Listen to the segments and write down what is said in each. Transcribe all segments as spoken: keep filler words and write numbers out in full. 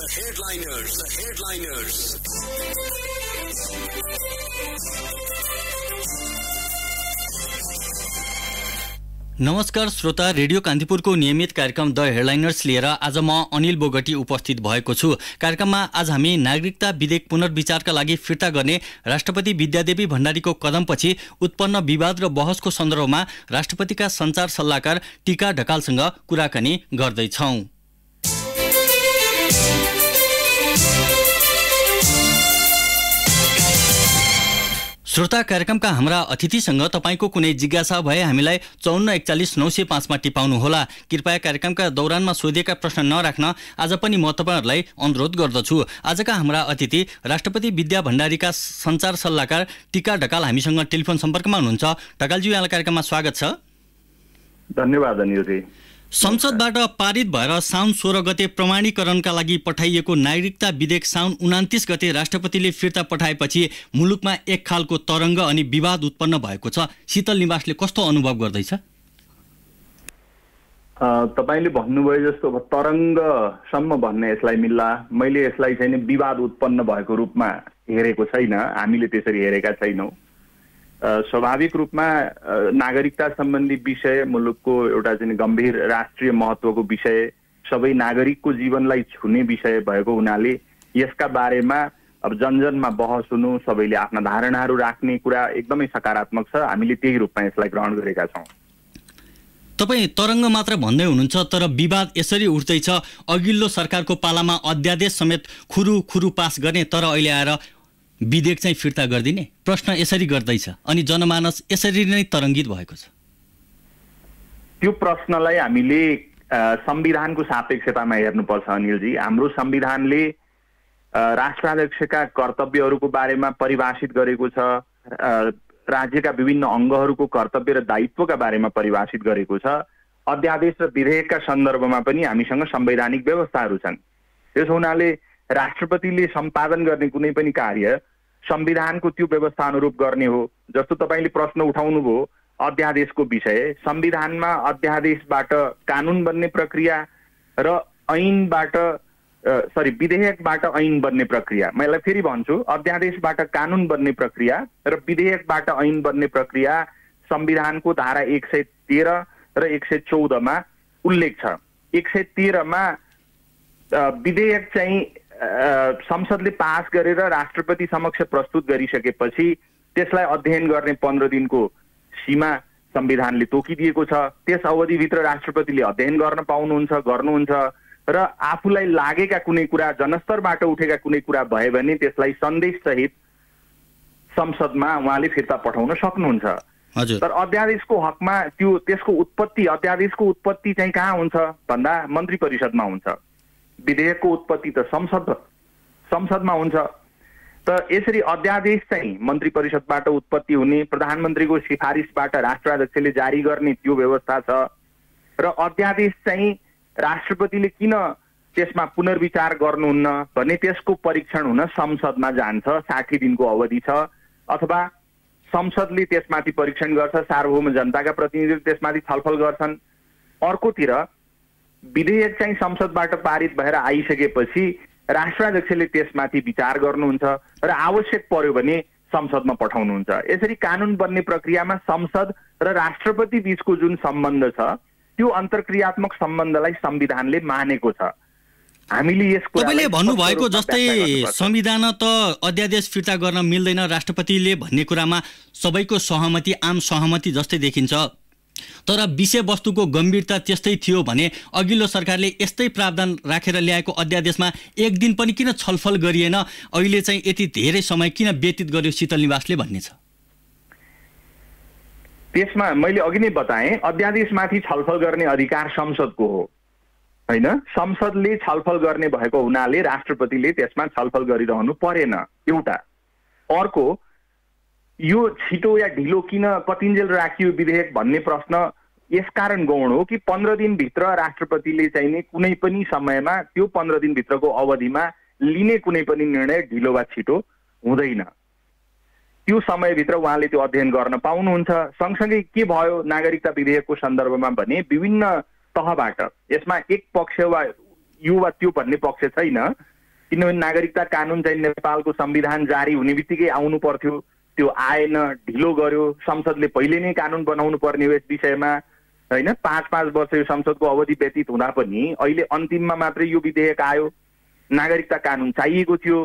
headliners, the headliners. नमस्कार श्रोता, radio कान्तिपुरको नियमित कार्यक्रम द हेडलाइनर्स लिएर आज म अनिल बोगटी उपस्थित भएको छु। कार्यक्रममा आज हामी नागरिकता विधेयक पुनर्विचारका लागि फिर्ता गर्ने राष्ट्रपति विद्यादेवी भण्डारीको कदमपछि उत्पन्न विवाद र बहसको सन्दर्भमा राष्ट्रपतिका सञ्चार सल्लाहकार टिका ढकालसँग कुराकानी गर्दैछौँ। श्रोता, कार्यक्रमका हाम्रा अतिथिसँग तपाईको कुनै जिज्ञासा भए हामीलाई चौन्न एकचालिस नौ सय पाँचमा टिपाउनुहोला। कृपया कार्यक्रमका दौरानमा सोधिएका प्रश्न नराख्न आज पनि म तपाईहरुलाई अनुरोध गर्दछु। आजका हाम्रा अतिथि राष्ट्रपति विद्या भण्डारीका सञ्चार सल्लाहकार टिका ढकाल हामीसँग टेलिफोन सम्पर्कमा हुनुहुन्छ। ढकालज्यू, यहाँलाई कार्यक्रममा स्वागत छ। धन्यवाद अनिलजी। संसदबाट पारित भएर साउन सोह्र गते प्रमाणीकरणका लागि पठाइएको नागरिकता विधेयक साउन उनान्तीस गते राष्ट्रपतिले फिर्ता पठाएपछि मुलुकमा एक खालको तरङ्ग अनि विवाद उत्पन्न भएको छ। शीतल निवासले कस्तो अनुभव गर्दैछ? तपाईले भन्नुभयो जस्तो तरङ्गसम्म भन्ने यसलाई मिल्ला। मैले यसलाई चाहिँ विवाद उत्पन्न भएको रूपमा हेरेको छैन। हामीले त्यसरी हेरेका छैनौँ। स्वाभाविक रूपमा नागरिकता सम्बन्धी विषय मुलुकको एउटा चाहिँ गम्भीर राष्ट्रिय महत्त्वको विषय, सबै नागरिकको जीवनलाई छुने विषय भएको हुनाले यसका बारेमा अब जनजनमा बहस हुनु, सबैले आफ्ना धारणाहरू राख्ने कुरा एकदमै सकारात्मक छ। हामीले त्यही रूपमा यसलाई ग्रहण गरेका छौँ। तपाईँ तरङ्ग मात्र भन्दै हुनुहुन्छ, तर विवाद यसरी उठ्दैछ। अघिल्लो सरकारको पालामा अध्यादेश समेत खुरु खुरु पास गर्ने, तर अहिले आएर विधेयक चाहिँ फिर्ता गरिदिने प्रश्न यसरी गर्दैछ अनि जनमानस यसरी नै तरङ्गित भएको छ। त्यो प्रश्नलाई हामीले संविधानको सापेक्षतामा हेर्नुपर्छ अनिलजी। हाम्रो संविधानले राष्ट्राध्यक्षका कर्तव्यहरूको बारेमा परिभाषित गरेको छ, राज्यका विभिन्न अङ्गहरूको कर्तव्य र दायित्वका बारेमा परिभाषित गरेको छ। अध्यादेश र विधेयकका सन्दर्भमा पनि हामीसँग संवैधानिक व्यवस्थाहरू छन्। त्यसो हुनाले राष्ट्रपतिले सम्पादन गर्ने कुनै पनि कार्य संविधानको त्यो व्यवस्था अनुरूप गर्ने हो। जस्तो तपाईले प्रश्न उठाउनु भयो अध्यादेशको विषय, संविधानमा अध्यादेशबाट कानुन बन्ने प्रक्रिया र ऐनबाट सरी विधेयकबाट ऐन बन्ने प्रक्रिया। मैले फेरि भन्छु, अध्यादेशबाट कानुन बन्ने प्रक्रिया र विधेयकबाट ऐन बन्ने प्रक्रिया संविधानको धारा एक सय तेह्र र एक सय चौधमा उल्लेख छ। एक सय तेह्रमा विधेयक चाहिँ संसदले पास गरेर राष्ट्रपति समक्ष प्रस्तुत गरिसकेपछि त्यसलाई अध्ययन गर्ने पन्ध्र दिनको सीमा संविधानले तोकिदिएको छ। त्यस अवधिभित्र राष्ट्रपतिले अध्ययन गर्न पाउनुहुन्छ, गर्नुहुन्छ र आफूलाई लागेका कुनै कुरा, जनस्तरबाट उठेका कुनै कुरा भए भने त्यसलाई सन्देशसहित संसदमा उहाँले फिर्ता पठाउन सक्नुहुन्छ। तर अध्यादेशको हकमा त्यो त्यसको उत्पत्ति अध्यादेशको उत्पत्ति चाहिँ कहाँ हुन्छ भन्दा मन्त्री परिषदमा हुन्छ। विधेयकको उत्पत्ति त संसद संसदमा हुन्छ। त यसरी अध्यादेश चाहिँ मन्त्री परिषदबाट उत्पत्ति हुने, प्रधानमन्त्रीको सिफारिसबाट राष्ट्राध्यक्षले जारी गर्ने त्यो व्यवस्था छ। र अध्यादेश चाहिँ राष्ट्रपतिले किन त्यसमा पुनर्विचार गर्नुहुन्न भने त्यसको परीक्षण हुन संसदमा जान्छ। साठी दिनको अवधि छ, अथवा संसदले त्यसमाथि परीक्षण गर्छ, सार्वभौम जनताका प्रतिनिधिले त्यसमाथि छलफल गर्छन्। अर्कोतिर विधेयक चाहिँ संसदबाट पारित भएर आइसकेपछि राष्ट्राध्यक्षले त्यसमाथि विचार गर्नुहुन्छ र आवश्यक पर्यो भने संसदमा पठाउनुहुन्छ। यसरी कानुन बन्ने प्रक्रियामा संसद र राष्ट्रपति बीचको जुन सम्बन्ध छ त्यो अन्तर्क्रियात्मक सम्बन्धलाई संविधानले मानेको छ। हामीले यसको तपाईले भन्नुभएको जस्तै संविधान त अध्यादेश फिर्ता गर्न मिल्दैन राष्ट्रपतिले भन्ने कुरामा सबैको सहमति, आम सहमति जस्तै देखिन्छ। तर विषयवस्तुको गम्भीरता त्यस्तै थियो भने अघिल्लो सरकारले यस्तै प्रावधान राखेर ल्याएको अध्यादेशमा एक दिन पनि किन छलफल गरिएन? अहिले चाहिँ यति धेरै समय किन व्यतीत गर्यो शीतल निवासले भन्ने छ। त्यसमा मैले अघि नै बताएँ, अध्यादेशमाथि छलफल गर्ने अधिकार संसदको हो, हैन? संसदले छलफल गर्ने भएको हुनाले राष्ट्रपतिले त्यसमा छलफल गरिरहनु परेन, एउटा। अर्को, यो छिटो या ढिलो किन कतिन्जेल राखियो विधेयक भन्ने प्रश्न यसकारण गौण हो कि पन्ध्र दिनभित्र राष्ट्रपतिले चाहिँ नि कुनै पनि समयमा त्यो पन्ध्र दिनभित्रको अवधिमा लिने कुनै पनि निर्णय ढिलो वा छिटो हुँदैन। त्यो समयभित्र उहाँले त्यो अध्ययन गर्न पाउनुहुन्छ। सँगसँगै के भयो नागरिकता विधेयकको सन्दर्भमा भने विभिन्न तहबाट, यसमा एक पक्ष वा यो वा त्यो भन्ने पक्ष छैन, किनभने नागरिकता कानुन चाहिँ नेपालको संविधान जारी हुने बित्तिकै आउनु पर्थ्यो, त्यो आएन, ढिलो गर्यो। संसदले पहिले नै कानुन बनाउनु पर्ने हो यस विषयमा, होइन? पाँच पाँच वर्ष यो संसदको अवधि व्यतीत हुँदा पनि अहिले अन्तिममा मात्रै यो विधेयक आयो। नागरिकता कानुन चाहिएको थियो,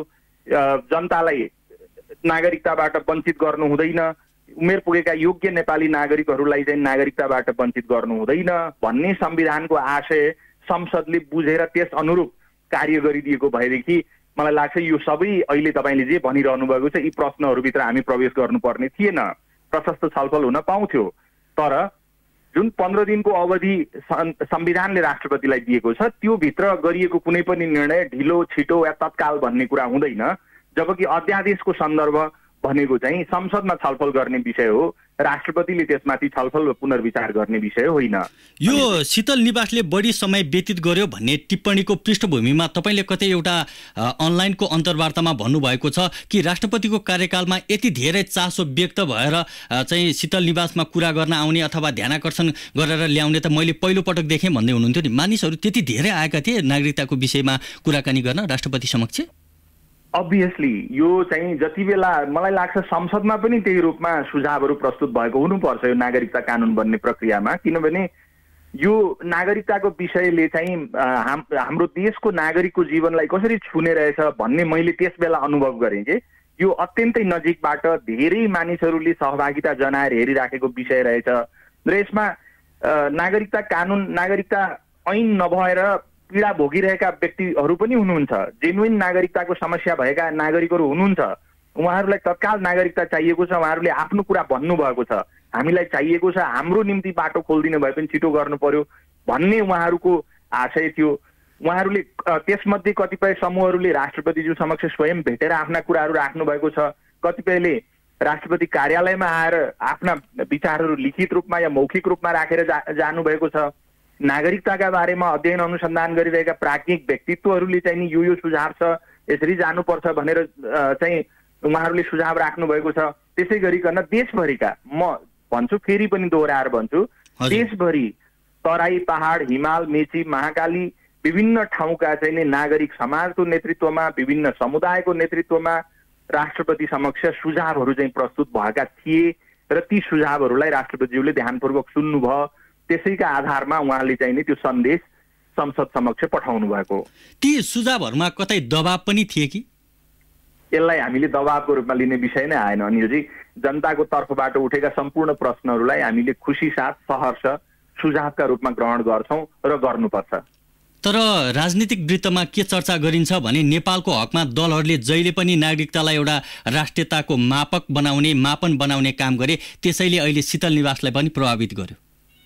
जनतालाई नागरिकताबाट वञ्चित गर्नु हुँदैन, उमेर पुगेका योग्य नेपाली नागरिकहरूलाई चाहिँ नागरिकताबाट वञ्चित गर्नु हुँदैन भन्ने संविधानको आशय संसदले बुझेर त्यस अनुरूप कार्य गरिदिएको भएदेखि मलाई लाग्छ यो सबै अहिले तपाईँले जे भनिरहनु भएको छ यी प्रश्नहरूभित्र हामी प्रवेश गर्नुपर्ने थिएन, प्रशस्त छलफल हुन पाउँथ्यो। तर जुन पन्ध्र दिनको अवधि संविधानले राष्ट्रपतिलाई दिएको छ त्यो भित्र गरिएको कुनै पनि निर्णय ढिलो छिटो या तत्काल भन्ने कुरा हुँदैन, जबकि अध्यादेशको सन्दर्भ भनेको चाहिँ संसदमा छलफल गर्ने विषय हो, राष्ट्रपतिले त्यसमाथि छलफल वा पुनर्विचार गर्ने विषय होइन। यो शीतल निवासले बढी समय व्यतीत गर्यो भन्ने टिप्पणीको पृष्ठभूमिमा तपाईँले कतै एउटा अनलाइनको अन्तर्वार्तामा भन्नुभएको छ कि राष्ट्रपतिको कार्यकालमा यति धेरै चासो व्यक्त भएर चाहिँ शीतल निवासमा कुरा गर्न आउने अथवा ध्यानाकर्षण गरेर ल्याउने त मैले पहिलोपटक देखेँ भन्दै हुनुहुन्थ्यो नि। मानिसहरू त्यति धेरै आएका थिए नागरिकताको विषयमा कुराकानी गर्न राष्ट्रपति समक्ष? अभियसली यो चाहिँ जति बेला मलाई लाग्छ संसदमा पनि त्यही रूपमा सुझावहरू प्रस्तुत भएको हुनुपर्छ यो नागरिकता कानुन बन्ने प्रक्रियामा, किनभने यो नागरिकताको विषयले चाहिँ हाम हाम्रो देशको नागरिकको जीवनलाई कसरी छुने रहेछ भन्ने मैले त्यस बेला अनुभव गरेँ कि यो अत्यन्तै नजिकबाट धेरै मानिसहरूले सहभागिता जनाएर हेरिराखेको विषय रहेछ र यसमा नागरिकता कानुन नागरिकता ऐन नभएर पीडा भोगिरहेका व्यक्तिहरू पनि हुनुहुन्छ, जेन्युइन नागरिकताको समस्या भएका नागरिकहरू हुनुहुन्छ, उहाँहरूलाई तत्काल नागरिकता चाहिएको छ, उहाँहरूले आफ्नो कुरा भन्नुभएको छ, हामीलाई चाहिएको छ, हाम्रो निम्ति बाटो खोलिदिनु भए पनि छिटो गर्नु पर्यो भन्ने उहाँहरूको आशय थियो। उहाँहरूले त्यसमध्ये कतिपय समूहहरूले राष्ट्रपतिज्यू समक्ष स्वयं भेटेर आफ्ना कुराहरू राख्नु भएको छ, कतिपयले राष्ट्रपति कार्यालयमा आएर आफ्ना विचारहरू लिखित रूपमा या मौखिक रूपमा राखेर जा जानुभएको छ। नागरिकताका बारेमा अध्ययन अनुसन्धान गरिरहेका प्राज्ञिक व्यक्तित्वहरूले चाहिँ नि यो यो सुझाव छ, यसरी जानुपर्छ भनेर चाहिँ उहाँहरूले सुझाव राख्नु भएको छ। त्यसै गरिकन देशभरिका, म भन्छु फेरि पनि दोहोऱ्याएर भन्छु, देशभरि तराई पहाड हिमाल मेची महाकाली विभिन्न ठाउँका चाहिँ नि नागरिक समाजको नेतृत्वमा विभिन्न समुदायको नेतृत्वमा राष्ट्रपति समक्ष सुझावहरू चाहिँ प्रस्तुत भएका थिए र ती सुझावहरूलाई राष्ट्रपतिज्यूले ध्यानपूर्वक सुन्नुभयो, त्यसैका आधारमा उहाँले चाहिँ नि त्यो सन्देश संसद समक्ष पठाउनु भएको। ती सुझावहरूमा कतै दबाब पनि थिए कि? यसलाई हामीले दबाबको रूपमा लिने विषय नै आएन अनिलजी। जनताको तर्फबाट उठेका सम्पूर्ण प्रश्नहरूलाई हामीले खुसी साथ सहर्ष सुझावका रूपमा ग्रहण गर्छौँ र गर्नुपर्छ। तर राजनीतिक वृत्तमा के चर्चा गरिन्छ भने नेपालको हकमा दलहरूले जहिले पनि नागरिकतालाई एउटा राष्ट्रियताको मापक बनाउने मापन बनाउने काम गरे, त्यसैले अहिले शीतल निवासलाई पनि प्रभावित गर्यो।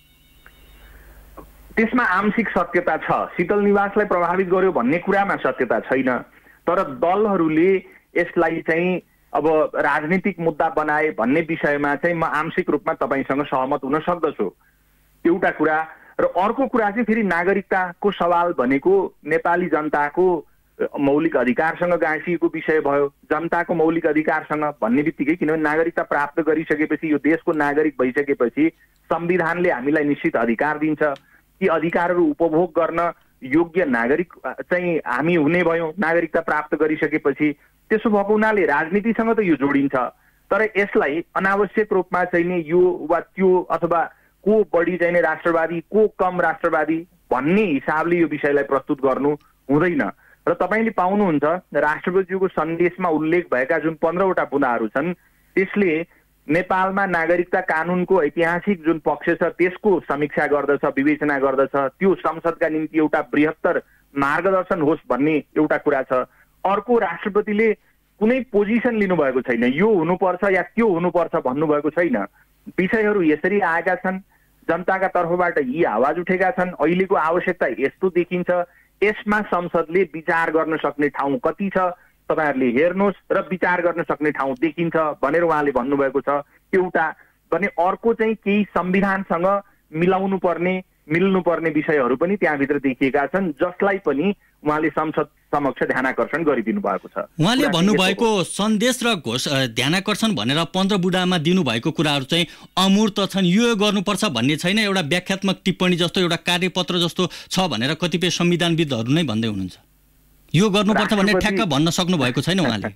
त्यसमा आंशिक सत्यता छ, शीतल निवासलाई प्रभावित गर्यो भन्ने कुरामा सत्यता छैन, तर दलहरूले यसलाई चाहिँ अब राजनीतिक मुद्दा बनाए भन्ने विषयमा चाहिँ म आंशिक रूपमा तपाईँसँग सहमत हुन सक्दछु, एउटा कुरा। र अर्को कुरा चाहिँ फेरि नागरिकताको सवाल भनेको नेपाली जनताको मौलिक अधिकारसँग गाँसिएको विषय भयो। जनताको मौलिक अधिकारसँग भन्ने बित्तिकै किनभने नागरिकता प्राप्त गरिसकेपछि यो देशको नागरिक भइसकेपछि संविधानले हामीलाई निश्चित अधिकार दिन्छ, ती अधिकारहरू उपभोग गर्न योग्य नागरिक चाहिँ हामी हुने भयौँ नागरिकता प्राप्त गरिसकेपछि। त्यसो भएको हुनाले राजनीतिसँग त यो जोडिन्छ, तर यसलाई अनावश्यक रूपमा चाहिँ नि यो वा त्यो अथवा को बढी चाहिँ नि राष्ट्रवादी को कम राष्ट्रवादी भन्ने हिसाबले यो विषयलाई प्रस्तुत गर्नु हुँदैन। र तपाईँले पाउनुहुन्छ राष्ट्रपतिज्यूको सन्देशमा उल्लेख भएका जुन पन्ध्रवटा बुँदाहरू छन् त्यसले नेपालमा नागरिकता कानुनको ऐतिहासिक जुन पक्ष छ त्यसको समीक्षा गर्दछ, विवेचना गर्दछ, त्यो संसदका निम्ति एउटा बृहत्तर मार्गदर्शन होस् भन्ने एउटा कुरा छ। अर्को, राष्ट्रपतिले कुनै पोजिसन लिनुभएको छैन, यो हुनुपर्छ या त्यो हुनुपर्छ भन्नुभएको छैन, विषयहरू यसरी आएका छन्, जनताका तर्फबाट यी आवाज उठेका छन्, अहिलेको आवश्यकता यस्तो देखिन्छ, यसमा संसदले विचार गर्न सक्ने ठाउँ कति छ तपाईँहरूले हेर्नुहोस् र विचार गर्न सक्ने ठाउँ देखिन्छ भनेर उहाँले भन्नुभएको छ एउटा भने। अर्को चाहिँ केही संविधानसँग मिलाउनु पर्ने मिल्नुपर्ने विषयहरू पनि त्यहाँभित्र देखिएका छन्, जसलाई पनि उहाँले संसद समक्ष ध्यानाकर्षण गरिदिनु भएको छ। उहाँले भन्नुभएको सन्देश र घोष ध्यानाकर्षण भनेर पन्ध्र बुँदामा दिनुभएको कुराहरू चाहिँ अमूर्त छन्, यो गर्नुपर्छ भन्ने छैन, एउटा व्याख्यात्मक टिप्पणी जस्तो एउटा कार्यपत्र जस्तो छ भनेर कतिपय संविधानविदहरू नै भन्दै हुनुहुन्छ। यो गर्नुपर्छ भन्ने ठ्याक्क भन्न सक्नु भएको छैन उहाँले।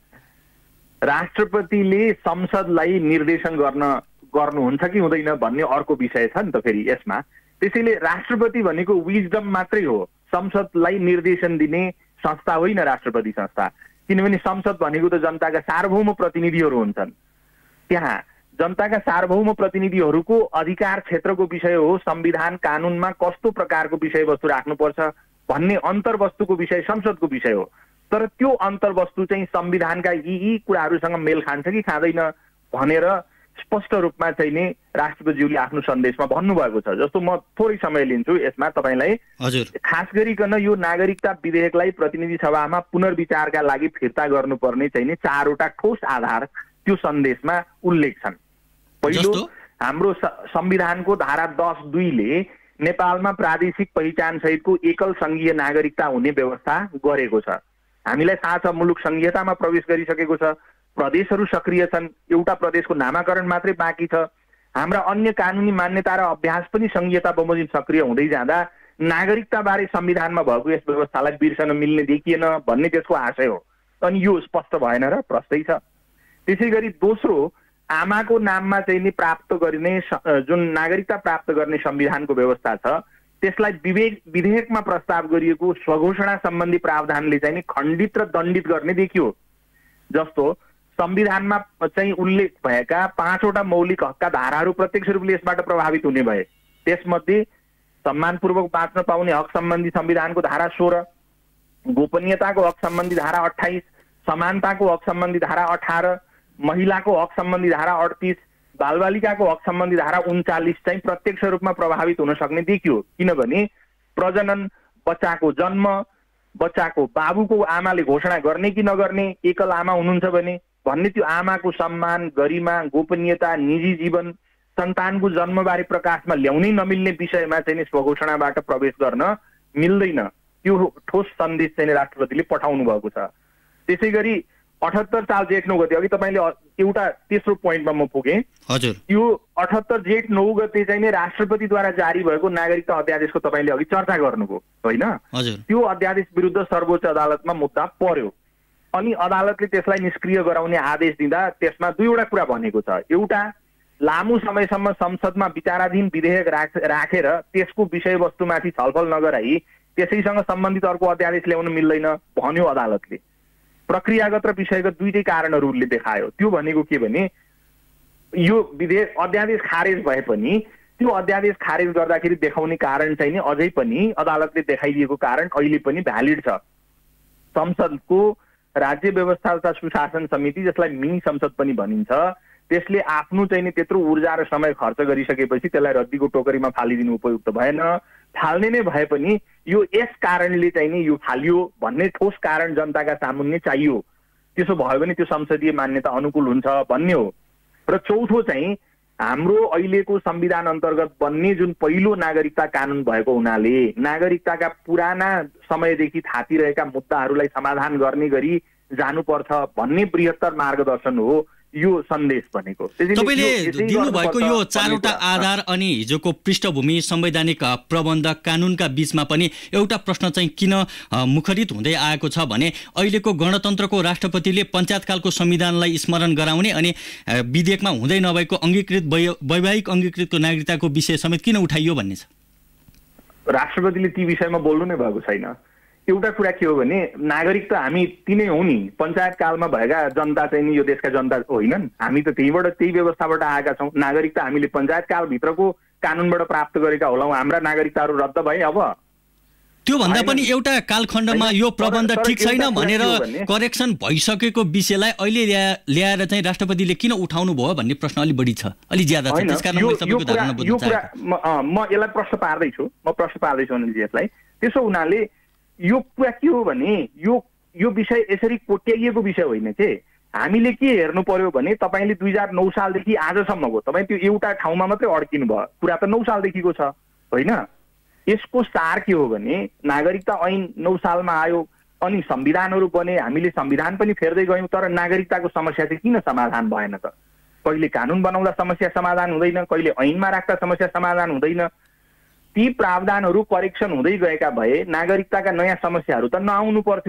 राष्ट्रपतिले संसदलाई निर्देशन गर्न गर्नुहुन्छ कि हुँदैन भन्ने अर्को विषय छ नि त फेरि यसमा। त्यसैले राष्ट्रपति भनेको विजडम मात्रै हो, संसदलाई निर्देशन दिने संस्था होइन राष्ट्रपति संस्था। किनभने संसद भनेको त जनताका सार्वभौम प्रतिनिधिहरू हुन्छन्। त्यहाँ जनताका सार्वभौम प्रतिनिधिहरूको अधिकार क्षेत्रको विषय हो, संविधान कानुनमा कस्तो प्रकारको विषयवस्तु राख्नुपर्छ भन्ने अन्तर्वस्तुको विषय संसदको विषय हो। तर त्यो अन्तर्वस्तु चाहिँ संविधानका यी यी कुराहरूसँग मेल खान्छ कि खाँदैन भनेर स्पष्ट रूपमा चाहिँ नि राष्ट्रपतिज्यूले आफ्नो सन्देशमा भन्नुभएको छ। जस्तो म थोरै समय लिन्छु यसमा तपाईँलाई। हजुर, खास गरिकन यो नागरिकता विधेयकलाई प्रतिनिधि सभामा पुनर्विचारका लागि फिर्ता गर्नुपर्ने चाहिँ नि चारवटा ठोस आधार त्यो सन्देशमा उल्लेख छन्। पहिलो, हाम्रो संविधानको धारा दस दुईले नेपालमा प्रादेशिक पहिचान सहितको एकल संघीय नागरिकता हुने व्यवस्था गरेको छ। हामीलाई थाहा छ मुलुक संघीयतामा प्रवेश गरिसकेको छ, प्रदेशहरू सक्रिय छन्, एउटा प्रदेशको नामाकरण मात्रै बाँकी छ। हाम्रा अन्य कानुनी मान्यता र अभ्यास पनि संघीयता बमोजिम सक्रिय हुँदै जाँदा नागरिकताबारे संविधानमा भएको यस व्यवस्थालाई बिर्सन मिल्ने देखिएन भन्ने त्यसको आशय हो। अनि यो स्पष्ट भएन र प्रस्तै छ। त्यसै गरी दोस्रो, आमाको नाममा चाहिँ नि प्राप्त गर्ने जुन नागरिकता प्राप्त गर्ने संविधानको व्यवस्था छ त्यसलाई विवेक विधेयकमा प्रस्ताव गरिएको स्वघोषणा सम्बन्धी प्रावधानले चाहिँ नि खण्डित र दण्डित गर्ने देखियो। जस्तो संविधानमा चाहिँ उल्लेख भएका पाँचवटा मौलिक हकका धाराहरू प्रत्यक्ष रूपले यसबाट प्रभावित हुने भए। त्यसमध्ये सम्मानपूर्वक बाँच्न पाउने हक सम्बन्धी संविधानको धारा सोह्र, गोपनीयताको हक सम्बन्धी धारा अठाइस, समानताको हक सम्बन्धी धारा अठार, महिलाको हक सम्बन्धी धारा अडतिस, बालबालिकाको हक सम्बन्धी धारा उन्चालिस चाहिँ प्रत्यक्ष रूपमा प्रभावित हुन सक्ने देखियो। किनभने प्रजनन, बच्चाको जन्म, बच्चाको बाबुको आमाले घोषणा गर्ने कि नगर्ने, एकल आमा हुनुहुन्छ भने भन्ने त्यो आमाको सम्मान, गरिमा, गोपनीयता, निजी जीवन, सन्तानको जन्मबारे प्रकाशमा ल्याउनै नमिल्ने विषयमा चाहिँ स्वघोषणाबाट प्रवेश गर्न मिल्दैन। त्यो ठोस सन्देश चाहिँ राष्ट्रपतिले पठाउनु भएको छ। त्यसै गरी अठहत्तर साल जेठ नौ गते, अघि तपाईँले एउटा तेस्रो पोइन्टमा म पुगेँ। हजुर, यो अठहत्तर जेठ नौ गते चाहिँ राष्ट्रपतिद्वारा जारी भएको नागरिकता अध्यादेशको तपाईँले अघि चर्चा गर्नुभयो होइन? त्यो अध्यादेश विरुद्ध सर्वोच्च अदालतमा मुद्दा पर्यो। अनि अदालतले त्यसलाई निष्क्रिय गराउने आदेश दिँदा त्यसमा दुईवटा कुरा भनेको छ। एउटा, लामो समयसम्म संसदमा विचाराधीन विधेयक राखेर त्यसको विषयवस्तुमाथि छलफल नगराई त्यसैसँग सम्बन्धित अर्को अध्यादेश ल्याउन मिल्दैन भन्यो अदालतले। प्रक्रियागत र विषयगत दुईटै कारणहरू उसले देखायो। त्यो भनेको के भने यो विधेयक अध्यादेश खारेज भए पनि त्यो अध्यादेश खारेज गर्दाखेरि देखाउने कारण चाहिँ नि अझै पनि अदालतले देखाइदिएको कारण अहिले पनि भ्यालिड छ। संसदको राज्य व्यवस्था तथा सुशासन समिति, जसलाई मिनी संसद पनि भनिन्छ, त्यसले आफ्नो चाहिँ नि त्यत्रो ऊर्जा र समय खर्च गरिसकेपछि त्यसलाई रद्दीको टोकरीमा फालिदिनु उपयुक्त भएन। फाल्ने नै भए पनि यो यस कारणले चाहिँ नि यो फालियो भन्ने ठोस कारण जनताका सामुन्ने चाहियो। त्यसो भयो भने त्यो संसदीय मान्यता अनुकूल हुन्छ भन्ने हो। र चौथो चाहिँ हाम्रो अहिलेको संविधान अन्तर्गत बन्ने जुन पहिलो नागरिकता कानुन भएको हुनाले नागरिकताका पुराना समयदेखि थापिरहेका मुद्दाहरूलाई समाधान गर्ने गरी जानुपर्छ भन्ने बृहत्तर मार्गदर्शन हो यो सन्देश भनेको। तपाईले दिनुभएको यो चारवटा आधार अनि हिजोको पृष्ठभूमि संवैधानिक प्रबन्ध कानुनका बीचमा पनि एउटा प्रश्न चाहिँ किन मुखरित हुँदै आएको छ भने अहिलेको गणतन्त्रको राष्ट्रपतिले पञ्चायतकालको संविधानलाई स्मरण गराउने अनि विधेयकमा हुँदै नभएको अङ्गीकृत वैवाहिक अङ्गीकृतको नागरिकताको विषय समेत किन उठाइयो भन्ने छ। राष्ट्रपतिले ती विषयमा बोल्नु नै भएको छैन। एउटा कुरा के हो भने नागरिक त हामी तिनै हौ नि, पञ्चायत कालमा भएका जनता चाहिँ नि यो देशका जनता होइनन्। हामी त त्यहीबाट त्यही व्यवस्थाबाट आएका छौँ। नागरिकता हामीले पञ्चायत कालभित्रको कानुनबाट प्राप्त गरेका होलाौँ। हाम्रा नागरिकताहरू रद्द भए अब त्यो भन्दा पनि एउटा कालखण्डमा यो प्रबन्ध ठिक छैन भनेर करेक्सन भइसकेको विषयलाई अहिले ल्याएर चाहिँ राष्ट्रपतिले किन उठाउनु भयो भन्ने प्रश्न अलि बढी छ, अलि ज्यादा छ। त्यसकारण मैले तपाईँको धारणा बुझ्न चाहेको। म यसलाई प्रश्न पार्दैछु म प्रश्न पार्दैछु अनिलजी यसलाई। त्यसो हुनाले यो कुरा के हो भने यो यो विषय यसरी कोट्याइएको विषय होइन के। हामीले के हेर्नु पर्यो भने तपाईँले दुई हजार नौ सालदेखि आजसम्मको तपाईँ त्यो एउटा ठाउँमा मात्रै अड्किनु भयो। कुरा त नौ सालदेखिको छ होइन। यसको सार के हो भने नागरिकता ऐन नौ सालमा आयो अनि संविधानहरू बने, हामीले संविधान पनि फेर्दै गयौँ, तर नागरिकताको समस्या चाहिँ किन समाधान भएन त? कहिले कानुन बनाउँदा समस्या समाधान हुँदैन, कहिले ऐनमा राख्दा समस्या समाधान हुँदैन। ती प्रावधानहरू करेक्सन हुँदै गएका भए नागरिकताका नयाँ समस्याहरू त नआउनु पर्थ्यो।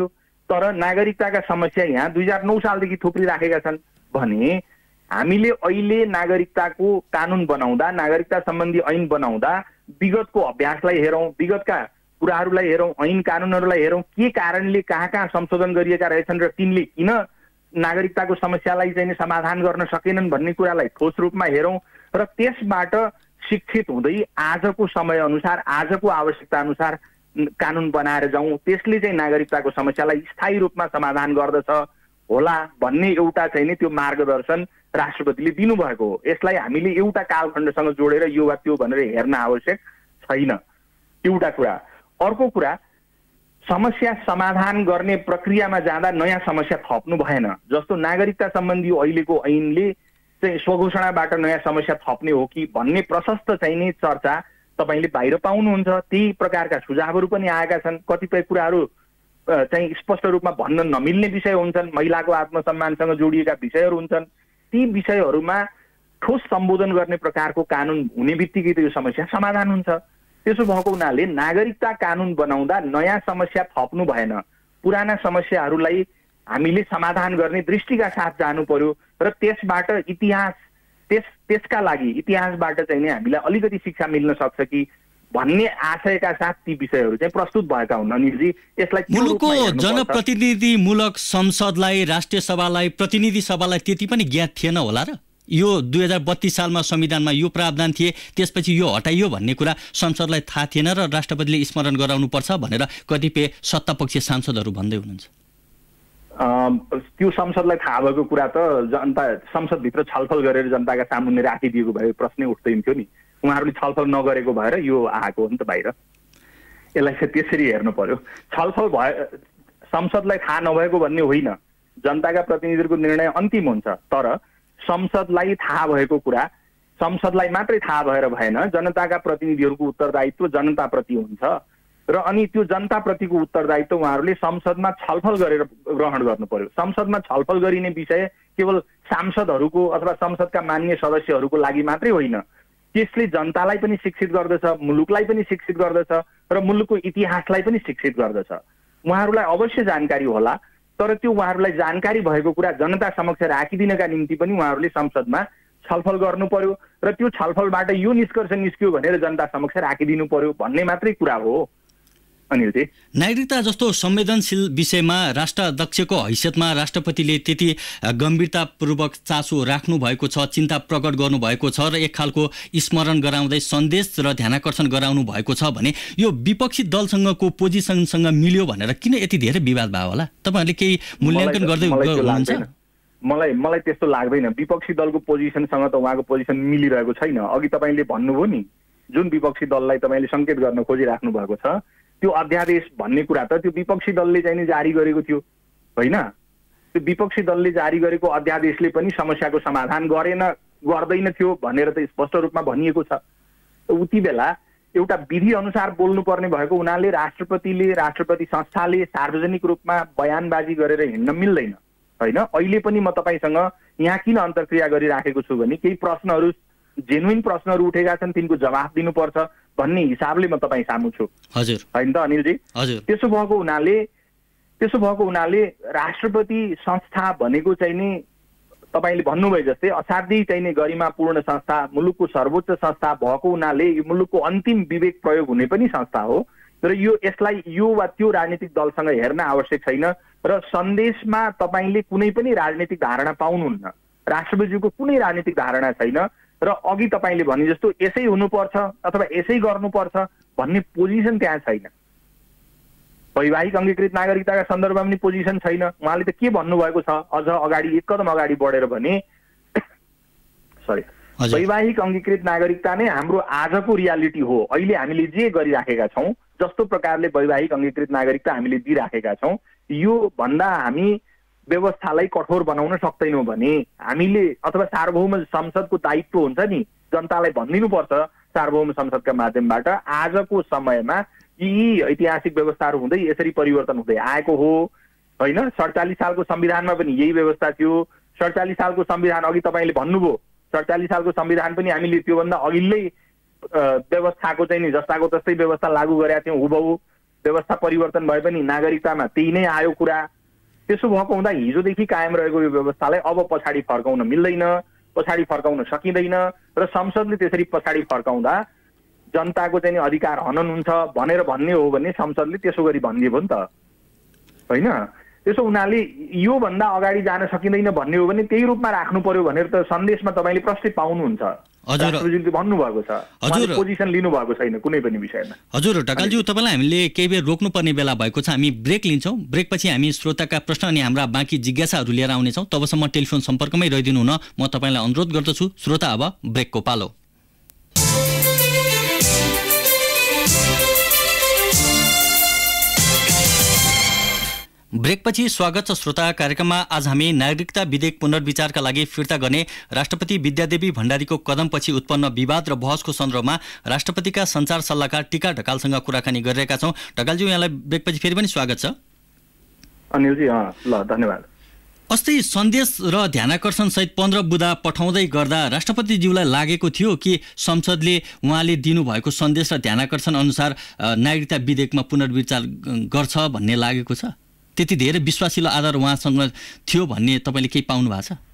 तर नागरिकताका समस्या यहाँ दुई हजार नौ सालदेखि थुप्रिराखेका छन् भने हामीले अहिले नागरिकताको कानुन बनाउँदा नागरिकता सम्बन्धी ऐन बनाउँदा विगतको अभ्यासलाई हेरौँ, विगतका कुराहरूलाई हेरौँ, ऐन कानुनहरूलाई हेरौँ, के कारणले कहाँ कहाँ संशोधन गरिएका रहेछन् र तिनले किन नागरिकताको समस्यालाई चाहिँ समाधान गर्न सकेनन् भन्ने कुरालाई ठोस रूपमा हेरौँ र त्यसबाट शिक्षित हुँदै आजको समय अनुसार आजको आवश्यकता अनुसार कानुन बनाएर जाउँ। त्यसले चाहिँ नागरिकताको समस्यालाई स्थायी रूपमा समाधान गर्दछ होला भन्ने एउटा चाहिँ नि त्यो मार्गदर्शन राष्ट्रपतिले दिनुभएको हो। यसलाई हामीले एउटा कालखण्डसँग जोडेर यो वा त्यो भनेर हेर्न आवश्यक छैन, एउटा कुरा। अर्को कुरा, समस्या समाधान गर्ने प्रक्रियामा जाँदा नयाँ समस्या थप्नु भएन। जस्तो नागरिकता सम्बन्धी अहिलेको ऐनले चाहिँ स्वघोषणाबाट नयाँ समस्या थप्ने हो कि भन्ने प्रशस्त चाहिँ नि चर्चा तपाईँले बाहिर पाउनुहुन्छ। त्यही प्रकारका सुझावहरू पनि आएका छन्। कतिपय कुराहरू चाहिँ स्पष्ट रूपमा भन्न नमिल्ने विषय हुन्छन्, महिलाको आत्मसम्मानसँग जोडिएका विषयहरू हुन्छन्। ती विषयहरूमा ठोस सम्बोधन गर्ने प्रकारको कानुन हुने बित्तिकै त यो समस्या समाधान हुन्छ। त्यसो भएको हुनाले नागरिकता कानुन बनाउँदा नयाँ समस्या थप्नु भएन, पुराना समस्याहरूलाई हामीले समाधान गर्ने दृष्टिका साथ जानु पर्यो र त्यसबाट इतिहास त्यस त्यसका लागि इतिहासबाट चाहिँ नि हामीलाई अलिकति शिक्षा मिल्न सक्छ कि भन्ने आशयका साथ ती विषयहरू चाहिँ प्रस्तुत भएका हुन्। अनिलजी, यसलाई मुलुकको जनप्रतिनिधिमूलक संसदलाई, राष्ट्रिय सभालाई, प्रतिनिधि सभालाई त्यति पनि ज्ञात थिएन होला र? यो दुई हजार बत्तीस सालमा संविधानमा यो प्रावधान थिए, त्यसपछि यो हटाइयो भन्ने कुरा संसदलाई थाहा थिएन र राष्ट्रपतिले स्मरण गराउनुपर्छ भनेर कतिपय सत्तापक्षीय सांसदहरू भन्दै हुनुहुन्छ। त्यो संसदलाई थाहा भएको कुरा त जनता संसदभित्र छलफल गरेर जनताका सामुन्ने राखिदिएको भए प्रश्नै उठ्दैन थियो नि। उहाँहरूले छलफल नगरेको भएर यो आएको हो नि त बाहिर। यसलाई चाहिँ त्यसरी हेर्नु पर्यो। छलफल भए संसदलाई थाहा नभएको भन्ने होइन, जनताका प्रतिनिधिहरूको निर्णय अन्तिम हुन्छ। तर संसदलाई थाहा भएको कुरा संसदलाई मात्रै थाहा भएर भएन, जनताका प्रतिनिधिहरूको उत्तरदायित्व जनताप्रति हुन्छ र अनि त्यो जनताप्रतिको उत्तरदायित्व उहाँहरूले संसदमा छलफल गरेर ग्रहण गर्नु पर्यो। संसदमा छलफल गरिने विषय केवल सांसदहरूको अथवा संसदका मान्य सदस्यहरूको लागि मात्रै होइन, त्यसले जनतालाई पनि शिक्षित गर्दछ, मुलुकलाई पनि शिक्षित गर्दछ र मुलुकको इतिहासलाई पनि शिक्षित गर्दछ। उहाँहरूलाई अवश्य जानकारी होला, तर त्यो उहाँहरूलाई जानकारी भएको कुरा जनता समक्ष राखिदिनका निम्ति पनि उहाँहरूले संसदमा छलफल गर्नु पर्यो र त्यो छलफलबाट यो निष्कर्ष निस्क्यो भनेर जनता समक्ष राखिदिनु पर्यो भन्ने मात्रै कुरा हो। अनिलजी, नागरिकता जस्तो संवेदनशील विषयमा राष्ट्राध्यक्षको हैसियतमा राष्ट्रपतिले त्यति गम्भीरतापूर्वक चासो राख्नु भएको छ, चिन्ता प्रकट गर्नु भएको छ र एक खालको स्मरण गराउँदै सन्देश र ध्यानाकर्षण गराउनु भएको छ भने यो विपक्षी दलसँगको पोजिसनसँग मिल्यो भनेर किन यति धेरै विवाद भयो होला? तपाईँहरूले केही मूल्याङ्कन गर्दै हुनुहुन्छ? मलाई मलाई त्यस्तो लाग्दैन। विपक्षी दलको पोजिसनसँग त उहाँको पोजिसन मिलिरहेको छैन। अघि तपाईँले भन्नुभयो नि, जुन विपक्षी दललाई तपाईँले सङ्केत गर्न खोजिराख्नु भएको छ त्यो अध्यादेश भन्ने कुरा त त्यो विपक्षी दलले चाहिँ नि जारी गरेको थियो होइन? त्यो विपक्षी दलले जारी गरेको अध्यादेशले पनि समस्याको समाधान गरेन गर्दैन थियो भनेर त स्पष्ट रूपमा भनिएको छ। उति बेला एउटा विधि अनुसार बोल्नुपर्ने भएको हुनाले राष्ट्रपतिले राष्ट्रपति संस्थाले सार्वजनिक रूपमा बयानबाजी गरेर हिँड्न मिल्दैन होइन? अहिले पनि म तपाईँसँग यहाँ किन अन्तर्क्रिया गरिराखेको छु भने केही प्रश्नहरू जेन्युन प्रश्नहरू उठेका छन्, तिनको जवाफ दिनुपर्छ भन्ने हिसाबले म तपाईँ सामु छु। हजुर, होइन त अनिलजी? हजुर। त्यसो भएको हुनाले त्यसो भएको हुनाले राष्ट्रपति संस्था भनेको चाहिँ नि तपाईँले भन्नुभयो जस्तै असाध्यै चाहिँ नि गरिमापूर्ण संस्था, मुलुकको सर्वोच्च संस्था भएको हुनाले यो मुलुकको अन्तिम विवेक प्रयोग हुने पनि संस्था हो र यो यसलाई यो वा त्यो राजनीतिक दलसँग हेर्न आवश्यक छैन र सन्देशमा तपाईँले कुनै पनि राजनीतिक धारणा पाउनुहुन्न। राष्ट्रपतिज्यूको कुनै राजनीतिक धारणा छैन र अघि तपाईँले भने जस्तो यसै हुनुपर्छ अथवा यसै गर्नुपर्छ भन्ने पोजिसन त्यहाँ छैन। वैवाहिक अंगीकृत नागरिकताका सन्दर्भमा पनि पोजिसन छैन। उहाँले त के भन्नुभएको छ अझ अगाडि एक कदम अगाडि बढेर भने सरी वैवाहिक अंगीकृत नागरिकता नै हाम्रो आजको रियालिटी हो। अहिले हामीले जे गरिराखेका छौँ, जस्तो प्रकारले वैवाहिक अंगीकृत नागरिकता हामीले दिइराखेका छौँ, यो भन्दा हामी व्यवस्थालाई कठोर बनाउन सक्दैनौँ भने हामीले अथवा सार्वभौम संसदको दायित्व हुन्छ नि, जनतालाई भनिदिनुपर्छ सार्वभौम संसदका माध्यमबाट आजको समयमा यी ऐतिहासिक व्यवस्थाहरू हुँदै यसरी परिवर्तन हुँदै आएको हो होइन? सडचालिस सालको संविधानमा पनि यही व्यवस्था थियो। सडचालिस सालको संविधान अघि तपाईँले भन्नुभयो, सडचालिस सालको संविधान पनि हामीले त्योभन्दा अघिल्लै व्यवस्थाको चाहिँ नि जस्ताको तस्तै व्यवस्था लागू गरेका थियौँ हुबहु व्यवस्था परिवर्तन भए पनि नागरिकतामा त्यही नै आयो कुरा। त्यसो भएको हुँदा हिजोदेखि कायम रहेको यो व्यवस्थालाई अब पछाडि फर्काउन मिल्दैन, पछाडि फर्काउन सकिँदैन र संसदले त्यसरी पछाडि फर्काउँदा जनताको चाहिँ अधिकार हनन हुन्छ भनेर भन्ने हो भने संसदले त्यसो गरी भनिदियो भयो नि त, होइन? त्यसो हुनाले यो भन्दा अगाडि जान सकिँदैन भन्ने हो भने त्यही रूपमा राख्नु पर्यो भनेर त सन्देशमा तपाईँले प्रश्न पाउनुहुन्छ। राष्ट्रपतिले भन्नुभएको छ, उहाँले पोजिसन लिनुभएको छैन कुनै पनि विषयमा। हजुर ढकालज्यू, तपाईँलाई हामीले केही बेर रोक्नुपर्ने बेला भएको छ, हामी ब्रेक लिन्छौँ। ब्रेकपछि हामी श्रोताका प्रश्न अनि हाम्रा बाँकी जिज्ञासाहरू लिएर आउनेछौँ। तबसम्म टेलिफोन सम्पर्कमै रहिदिनु हुन म तपाईँलाई अनुरोध गर्दछु। श्रोता, अब ब्रेकको पालो। ब्रेकपछि स्वागत छ श्रोता। कार्यक्रममा आज हामी नागरिकता विधेयक पुनर्विचारका लागि फिर्ता गर्ने राष्ट्रपति विद्यादेवी भण्डारीको कदमपछि उत्पन्न विवाद र बहसको सन्दर्भमा राष्ट्रपतिका सञ्चार सल्लाहकार टिका ढकालसँग कुराकानी गरिरहेका छौँ। ढकालज्यू, यहाँलाई ब्रेकपछि फेरि पनि स्वागत छ। अनिलजी, ल धन्यवाद। अस्ति सन्देश र ध्यानाकर्षण सहित पन्ध्र बुँदा पठाउँदै गर्दा राष्ट्रपतिज्यूलाई लागेको थियो कि संसदले उहाँले दिनुभएको सन्देश र ध्यानाकर्षण अनुसार नागरिकता विधेयकमा पुनर्विचार गर्छ भन्ने लागेको छ। त्यति धेरै विश्वासिलो आधार उहाँसँग थियो भन्ने तपाईँले केही पाउनु भएको छ?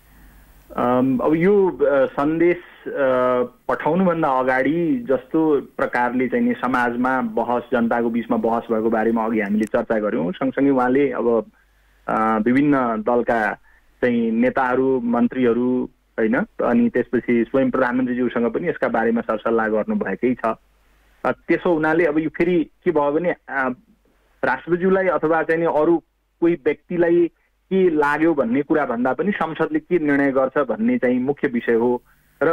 अब यो सन्देश पठाउनुभन्दा अगाडि जस्तो प्रकारले चाहिँ नि समाजमा बहस, जनताको बिचमा बहस भएको बारेमा अघि हामीले चर्चा गऱ्यौँ। सँगसँगै उहाँले अब विभिन्न दलका चाहिँ नेताहरू, मन्त्रीहरू, होइन, अनि त्यसपछि स्वयं प्रधानमन्त्रीज्यूसँग पनि यसका बारेमा सरसल्लाह गर्नुभएकै छ। त्यसो हुनाले अब यो फेरि के भयो भने राष्ट्रपतिज्यूलाई अथवा चाहिँ अरू कोही व्यक्तिलाई के लाग्यो भन्ने कुरा भन्दा पनि संसदले के निर्णय गर्छ भन्ने चाहिँ मुख्य विषय हो र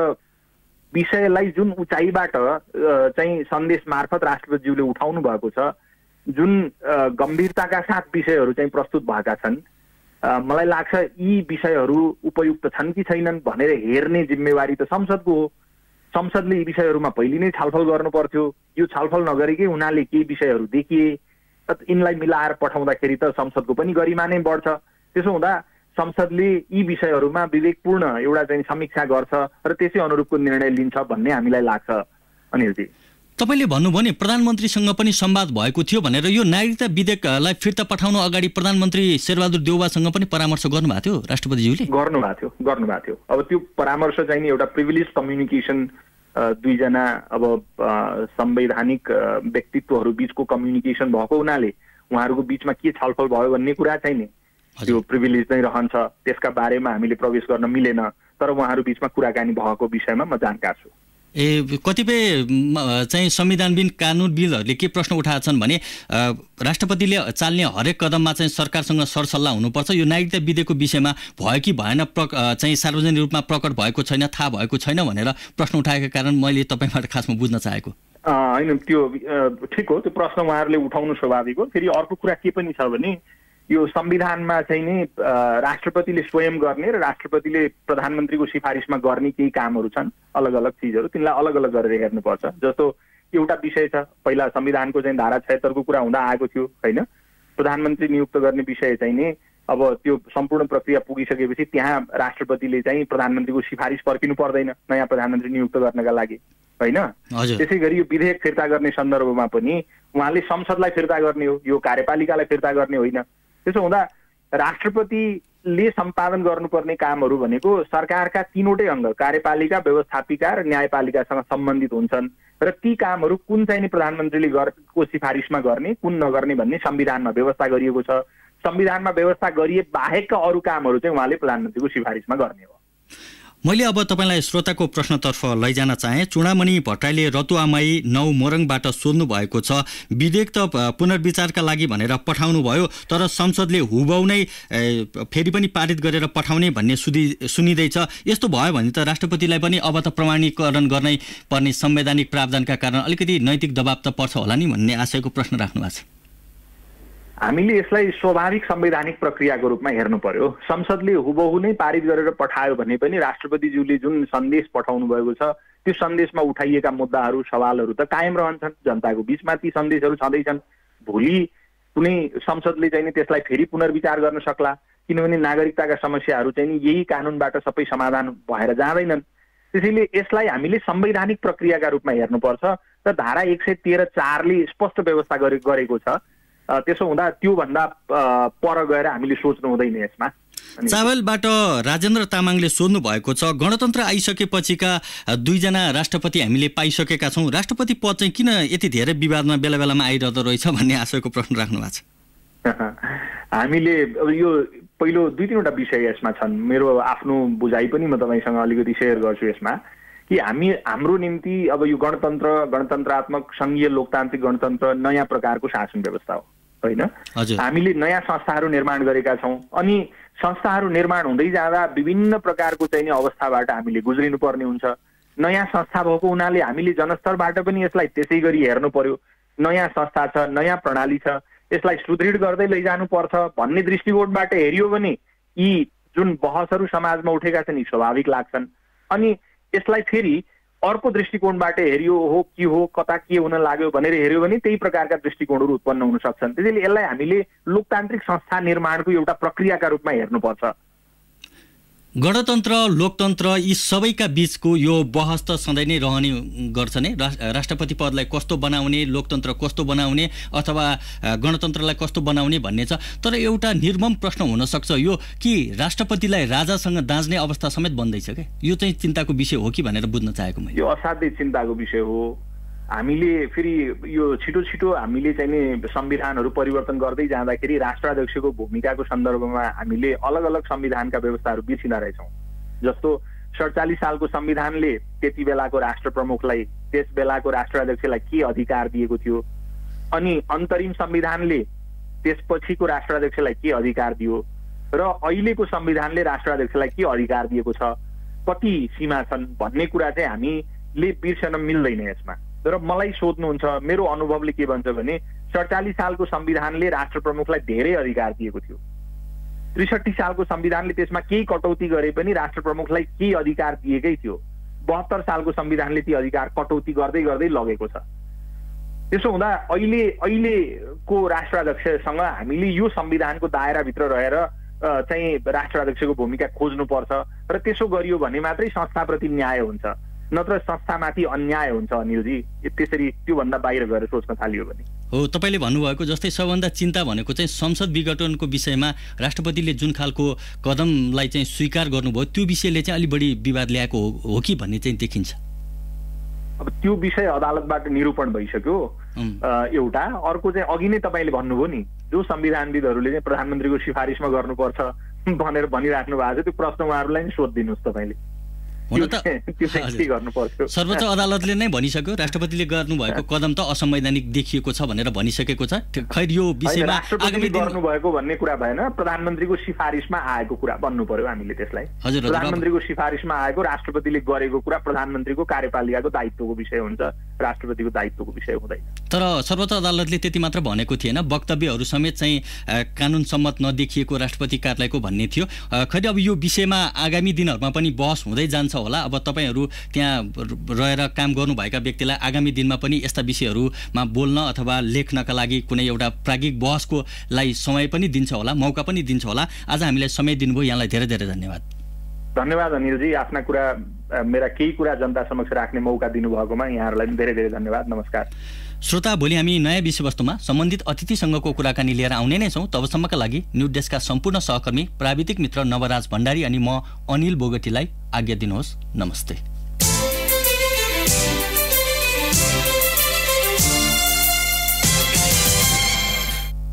विषयलाई जुन उचाइबाट चाहिँ सन्देश मार्फत राष्ट्रपतिज्यूले उठाउनु भएको छ, जुन गम्भीरताका साथ विषयहरू चाहिँ प्रस्तुत भएका छन्, मलाई लाग्छ यी विषयहरू उपयुक्त छन् कि छैनन् भनेर हेर्ने जिम्मेवारी त संसदको हो। संसदले यी विषयहरूमा पहिले नै छलफल गर्नु पर्थ्यो। यो छलफल नगरेकै हुनाले केही विषयहरू देखिए, यिनलाई मिलाएर पठाउँदाखेरि त संसदको पनि गरिमा नै बढ्छ। त्यसो हुँदा संसदले यी विषयहरूमा विवेकपूर्ण एउटा चाहिँ समीक्षा गर्छ र त्यसै अनुरूपको निर्णय लिन्छ भन्ने हामीलाई लाग्छ। अनिलजी, तपाईँले भन्नुभयो नि प्रधानमन्त्रीसँग पनि संवाद भएको थियो भनेर। यो नागरिकता विधेयकलाई फिर्ता पठाउनु अगाडि प्रधानमन्त्री शेरबहादुर देउवासँग पनि परामर्श गर्नुभएको थियो राष्ट्रपतिज्यूले? गर्नुभएको थियो गर्नुभएको थियो अब त्यो परामर्श चाहिँ नि एउटा प्रिभिलेज कम्युनिकेसन, दुईजना अब संवैधानिक व्यक्तित्वहरू बिचको कम्युनिकेसन भएको हुनाले उहाँहरूको बिचमा के छलफल भयो भन्ने कुरा चाहिँ नि त्यो प्रिभिलेज नै रहन्छ। त्यसका बारेमा हामीले प्रवेश गर्न मिलेन, तर उहाँहरू बिचमा कुराकानी भएको विषयमा म जानकार छु। ए कतिपय चाहिँ संविधानविद कानुनविदहरूले के प्रश्न उठाएका छन् भने राष्ट्रपतिले चाल्ने हरेक कदममा चाहिँ सरकारसँग सरसल्लाह हुनुपर्छ। यो नागरिकता विधेयकको विषयमा भयो कि भएन प्रक चाहिँ सार्वजनिक रूपमा प्रकट भएको छैन, थाहा भएको छैन भनेर प्रश्न उठाएका कारण मैले तपाईँबाट खासमा बुझ्न चाहेको। होइन, त्यो ठिक हो, त्यो प्रश्न उहाँहरूले उठाउनु स्वाभाविक हो। फेरि अर्को कुरा के पनि छ भने यो संविधानमा चाहिँ नि राष्ट्रपतिले स्वयं गर्ने र राष्ट्रपतिले प्रधानमन्त्रीको सिफारिसमा गर्ने केही कामहरू छन्, अलग अलग चिजहरू, तिनलाई अलग अलग गरेर हेर्नुपर्छ। जस्तो एउटा विषय छ, पहिला संविधानको चाहिँ धारा छयत्तरको कुरा हुँदा आएको थियो, होइन, प्रधानमन्त्री नियुक्त गर्ने विषय चाहिँ नि अब त्यो सम्पूर्ण प्रक्रिया पुगिसकेपछि त्यहाँ राष्ट्रपतिले चाहिँ प्रधानमन्त्रीको सिफारिस पर्खिनु पर्दैन नयाँ प्रधानमन्त्री नियुक्त गर्नका लागि, होइन। त्यसै गरी यो विधेयक फिर्ता गर्ने सन्दर्भमा पनि उहाँले संसदलाई फिर्ता गर्ने हो, यो कार्यपालिकालाई फिर्ता गर्ने होइन। त्यसो हुँदा राष्ट्रपतिले सम्पादन गर्नुपर्ने कामहरू भनेको सरकारका तीनवटै अङ्ग, कार्यपालिका, व्यवस्थापिका र न्यायपालिकासँग सम्बन्धित हुन्छन् र ती कामहरू कुन चाहिँ नि प्रधानमन्त्रीले को सिफारिसमा गर्ने, कुन नगर्ने भन्ने संविधानमा व्यवस्था गरिएको छ। संविधानमा व्यवस्था गरिए बाहेकका अरू कामहरू चाहिँ उहाँले प्रधानमन्त्रीको सिफारिसमा गर्ने हो। मैले अब तपाईँलाई श्रोताको प्रश्नतर्फ लैजान चाहे। चुडामणि भट्टराईले रतुआमाई नौ मोरङबाट सोध्नु भएको छ, विधेयक त पुनर्विचारका लागि भनेर पठाउनु भयो, तर संसदले हुबहु नै फेरि पनि पारित गरेर पठाउने भन्ने सुनि सुनिँदैछ। यस्तो भयो भने त राष्ट्रपतिलाई पनि अब त प्रमाणीकरण गर्नै पर्ने संवैधानिक प्रावधानका कारण अलिकति नैतिक दबाब त पर्छ होला नि भन्ने आशयको प्रश्न राख्नु भएको छ। हामीले यसलाई स्वाभाविक संवैधानिक प्रक्रियाको रूपमा हेर्नु पर्यो। संसदले हुबहु नै पारित गरेर पठायो भने पनि राष्ट्रपतिज्यूले जुन सन्देश पठाउनु भएको छ त्यो सन्देशमा उठाइएका मुद्दाहरू, सवालहरू त कायम रहन्छन्, जनताको बिचमा ती सन्देशहरू छँदैछन्। भोलि कुनै संसदले चाहिँ नि त्यसलाई फेरि पुनर्विचार गर्न सक्ला, किनभने नागरिकताका समस्याहरू चाहिँ नि यही कानुनबाट सबै समाधान भएर जाँदैनन्। त्यसैले यसलाई हामीले संवैधानिक प्रक्रियाका रूपमा हेर्नुपर्छ र धारा एक सय तेह्र चारले स्पष्ट व्यवस्था गरेको छ। त्यसो हुँदा त्योभन्दा पर गएर हामीले सोच्नु हुँदैन यसमा। चावलबाट राजेन्द्र तामाङले सोध्नु भएको छ, गणतन्त्र आइसकेपछिका दुईजना राष्ट्रपति हामीले पाइसकेका छौँ, राष्ट्रपति पद चाहिँ किन यति धेरै विवादमा बेला बेलामा आइरहँदो रहेछ भन्ने आशयको प्रश्न राख्नु भएको छ। हामीले यो पहिलो दुई तिनवटा विषय यसमा छन्। मेरो आफ्नो बुझाइ पनि म तपाईँसँग अलिकति सेयर गर्छु यसमा कि हामी हाम्रो निम्ति अब यो गणतन्त्र गणतन्त्रात्मक सङ्घीय लोकतान्त्रिक गणतन्त्र नयाँ प्रकारको शासन व्यवस्था हो होइन। हामीले नयाँ संस्थाहरू निर्माण गरेका छौँ अनि संस्थाहरू निर्माण हुँदै जाँदा विभिन्न प्रकारको चाहिँ नि अवस्थाबाट हामीले गुज्रिनु पर्ने हुन्छ। नयाँ संस्था भएको हुनाले हामीले जनस्तरबाट पनि यसलाई त्यसै गरी हेर्नु पर्यो। नयाँ संस्था छ, नयाँ प्रणाली छ, यसलाई सुदृढ गर्दै लैजानुपर्छ भन्ने दृष्टिकोणबाट हेरियो भने यी जुन बहसहरू समाजमा उठेका छन् यी स्वाभाविक लाग्छन्। अनि यसलाई फेरि अर्को दृष्टिकोणबाट हेरियो हो के हो कता के हुन लाग्यो भनेर हेऱ्यो भने त्यही प्रकारका दृष्टिकोणहरू उत्पन्न हुन सक्छन्। त्यसैले यसलाई हामीले लोकतान्त्रिक संस्था निर्माणको एउटा प्रक्रियाका रूपमा हेर्नुपर्छ। गणतन्त्र लोकतन्त्र यी सबैका बीचको यो बहस त सधैँ नै रहने गर्छ नै। राष्ट्रपति पदलाई कस्तो बनाउने, लोकतन्त्र कस्तो बनाउने अथवा गणतन्त्रलाई कस्तो बनाउने भन्ने छ। तर एउटा निर्मम प्रश्न हुनसक्छ यो कि राष्ट्रपतिलाई राजासँग दाँच्ने अवस्था समेत बन्दैछ क्या। यो चाहिँ चिन्ताको विषय हो कि भनेर बुझ्न चाहेको मैले। यो असाध्यै चिन्ताको विषय हो। हामीले फेरि यो छिटो छिटो हामीले चाहिँ नि संविधानहरू परिवर्तन गर्दै जाँदाखेरि राष्ट्राध्यक्षको भूमिकाको सन्दर्भमा हामीले अलग अलग संविधानका व्यवस्थाहरू बिर्सिँदा रहेछौँ। जस्तो सडचालिस सालको संविधानले त्यति बेलाको राष्ट्र प्रमुखलाई त्यस बेलाको राष्ट्राध्यक्षलाई के अधिकार दिएको थियो अनि अन्तरिम संविधानले त्यसपछिको राष्ट्राध्यक्षलाई के अधिकार दियो र अहिलेको संविधानले राष्ट्राध्यक्षलाई के अधिकार दिएको छ, कति सीमा छन् भन्ने कुरा चाहिँ हामीले बिर्सन मिल्दैन यसमा। तर मलाई सोध्नुहुन्छ मेरो अनुभवले के भन्छ भने सडचालिस सालको संविधानले राष्ट्र प्रमुखलाई धेरै अधिकार दिएको थियो। त्रिसठी सालको संविधानले त्यसमा केही कटौती गरे पनि राष्ट्र प्रमुखलाई केही अधिकार दिएकै थियो। बहत्तर सालको संविधानले ती अधिकार कटौती गर्दै गर्दै लगेको छ। त्यसो हुँदा अहिले अहिलेको राष्ट्राध्यक्षसँग हामीले यो संविधानको दायराभित्र रहेर चाहिँ राष्ट्राध्यक्षको भूमिका खोज्नुपर्छ र त्यसो गरियो भने मात्रै संस्थाप्रति न्याय हुन्छ, नत्र संस्थामाथि अन्याय हुन्छ। अनिलजी त्यसरी त्योभन्दा बाहिर गएर सोच्न थालियो भने हो। तपाईँले भन्नुभएको जस्तै सबभन्दा चिन्ता भनेको चाहिँ संसद विघटनको विषयमा राष्ट्रपतिले जुन खालको कदमलाई चाहिँ स्वीकार गर्नुभयो त्यो विषयले चाहिँ अलिक बढी विवाद ल्याएको हो कि भन्ने चाहिँ देखिन्छ। अब त्यो विषय अदालतबाट निरूपण भइसक्यो एउटा। अर्को चाहिँ अघि नै तपाईँले भन्नुभयो नि जो संविधानविदहरूले चाहिँ प्रधानमन्त्रीको सिफारिसमा गर्नुपर्छ भनेर भनिराख्नु भएको छ त्यो प्रश्न उहाँहरूलाई नै सोधिदिनुहोस् तपाईँले। हुन त सर्वोच्च अदालतले नै भनिसक्यो राष्ट्रपतिले गर्नुभएको कदम त असंवैधानिक देखिएको छ भनेर भनिसकेको छ। खै यो विषयमा आगामी गर्नुभएको भन्ने कुरा भएन, प्रधानमन्त्रीको सिफारिसमा आएको कुरा भन्नु पर्यो हामीले त्यसलाई। प्रधानमन्त्रीको सिफारिसमा आएको राष्ट्रपतिले गरेको कुरा प्रधानमन्त्रीको कार्यपालिकाको दायित्वको विषय हुन्छ, राष्ट्रपतिको दायित्वको विषय हुँदैन। तर सर्वोच्च अदालतले त्यति मात्र भनेको थिएन, वक्तव्यहरू समेत चाहिँ कानुन सम्मत नदेखिएको राष्ट्रपति कार्यालयको भन्ने थियो। खै अब यो विषयमा आगामी दिनहरूमा पनि बहस हुँदै जान्छ होला। अब तपाईहरू त्यहाँ रहेर काम गर्नुभएका व्यक्तिलाई आगामी दिनमा पनि यस्ता विषयहरूमा बोल्न अथवा लेख्नका लागि कुनै एउटा प्राज्ञिक बहसको लागि समय पनि दिन्छ होला, मौका पनि दिन्छ होला। आज हामीलाई समय दिनुभयो, यहाँलाई धेरै धेरै धन्यवाद। धन्यवाद अनिलजी। आफ्ना कुरा मेरा केही कुरा जनता समक्ष राख्ने मौका दिनुभएकोमा यहाँहरूलाई पनि धेरै धेरै धन्यवाद। नमस्कार। श्रोता, भोलि हामी नयाँ विषयवस्तुमा सम्बन्धित अतिथिसँगको कुराकानी लिएर आउने नै छौँ। तबसम्मका लागि न्युज डेस्कका सम्पूर्ण सहकर्मी प्राविधिक मित्र नवराज भण्डारी अनि म अनिल बोगटीलाई आज्ञा दिनुहोस्। नमस्ते।